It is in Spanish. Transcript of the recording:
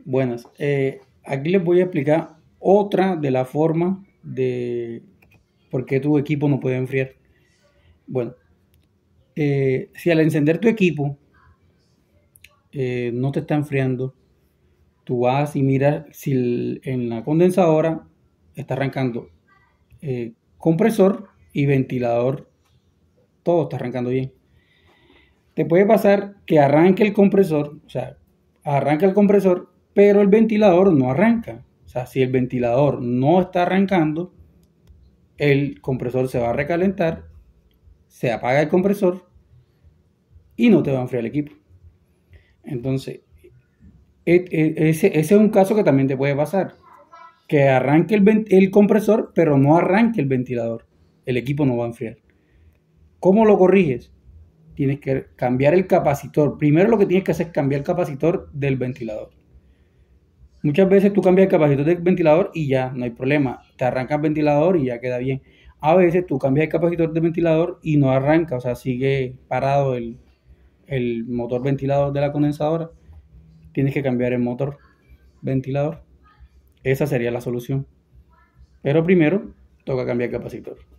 Buenas. Aquí les voy a explicar otra de las formas de por qué tu equipo no puede enfriar. Bueno, si al encender tu equipo no te está enfriando, tú vas y miras si en la condensadora está arrancando compresor y ventilador, todo está arrancando bien. Te puede pasar que arranque el compresor, o sea, arranca el compresor, pero el ventilador no arranca. O sea, si el ventilador no está arrancando, el compresor se va a recalentar, se apaga el compresor y no te va a enfriar el equipo. Entonces, ese es un caso que también te puede pasar. Que arranque el compresor, pero no arranque el ventilador. El equipo no va a enfriar. ¿Cómo lo corriges? Tienes que cambiar el capacitor. Primero lo que tienes que hacer es cambiar el capacitor del ventilador. Muchas veces tú cambias el capacitor del ventilador y ya, no hay problema. Te arranca el ventilador y ya queda bien. A veces tú cambias el capacitor del ventilador y no arranca, o sea, sigue parado el motor ventilador de la condensadora. Tienes que cambiar el motor ventilador. Esa sería la solución. Pero primero toca cambiar el capacitor.